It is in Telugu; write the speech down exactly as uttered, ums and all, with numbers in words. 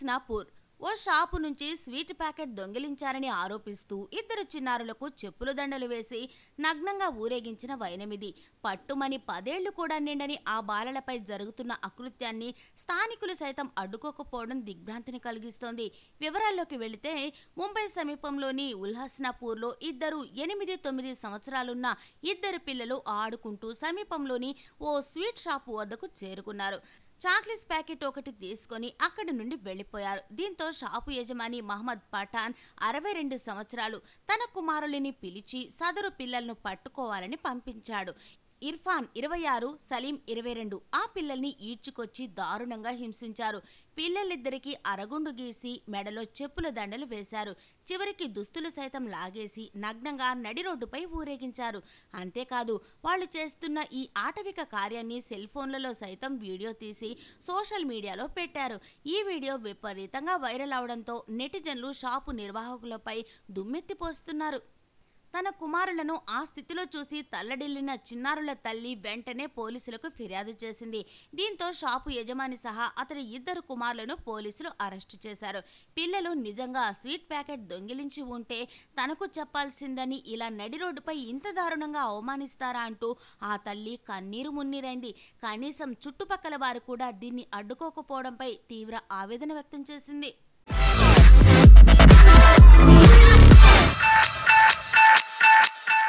ఉల్హాస్నాపూర్ ఓ షాపు నుంచి స్వీట్ ప్యాకెట్ దొంగిలించారని ఆరోపిస్తూ ఇద్దరు చిన్నారులకు చెప్పుల దండలు వేసి నగ్నంగా ఊరేగించిన వైనమిది. పట్టుమని పదేళ్లు కూడా నిండని ఆ బాలలపై జరుగుతున్న అకృత్యాన్ని స్థానికులు సైతం అడ్డుకోకపోవడం దిగ్భ్రాంతిని కలిగిస్తోంది. వివరాల్లోకి వెళితే ముంబై సమీపంలోని ఉల్హాస్నాపూర్లో ఇద్దరు ఎనిమిది తొమ్మిది సంవత్సరాలున్న ఇద్దరు పిల్లలు ఆడుకుంటూ సమీపంలోని ఓ స్వీట్ షాపు వద్దకు చేరుకున్నారు. చాక్లెట్స్ ప్యాకెట్ ఒకటి తీసుకొని అక్కడి నుండి వెళ్లిపోయారు. దీంతో షాపు యజమాని మహమ్మద్ పఠాన్ అరవై రెండు సంవత్సరాలు తన కుమారులిని పిలిచి సదరు పిల్లలను పట్టుకోవాలని పంపించాడు. ఇర్ఫాన్ ఇరవై ఆరు, సలీం ఇరవై రెండు ఆ పిల్లల్ని ఈడ్చుకొచ్చి దారుణంగా హింసించారు. పిల్లలిద్దరికీ అరగుండు గీసి మెడలో చెప్పుల దండలు వేశారు. చివరికి దుస్తులు సైతం లాగేసి నగ్నంగా నడి రోడ్డుపై ఊరేగించారు. అంతేకాదు వాళ్ళు చేస్తున్న ఈ ఆటవిక కార్యాన్ని సెల్ ఫోన్లలో సైతం వీడియో తీసి సోషల్ మీడియాలో పెట్టారు. ఈ వీడియో విపరీతంగా వైరల్ అవడంతో నెటిజన్లు షాపు నిర్వాహకులపై దుమ్మెత్తిపోస్తున్నారు. తన కుమారులను ఆ స్థితిలో చూసి తల్లడిల్లిన చిన్నారుల తల్లి వెంటనే పోలీసులకు ఫిర్యాదు చేసింది. దీంతో షాపు యజమాని సహా అతడి ఇద్దరు కుమారులను పోలీసులు అరెస్టు చేశారు. పిల్లలు నిజంగా స్వీట్ ప్యాకెట్ దొంగిలించి ఉంటే తనకు చెప్పాల్సిందని ఇలా నడి రోడ్డుపై ఇంత దారుణంగా అవమానిస్తారా అంటూ ఆ తల్లి కన్నీరు మున్నీరైంది. కనీసం చుట్టుపక్కల వారు కూడా దీన్ని అడ్డుకోకపోవడంపై తీవ్ర ఆవేదన వ్యక్తం చేసింది.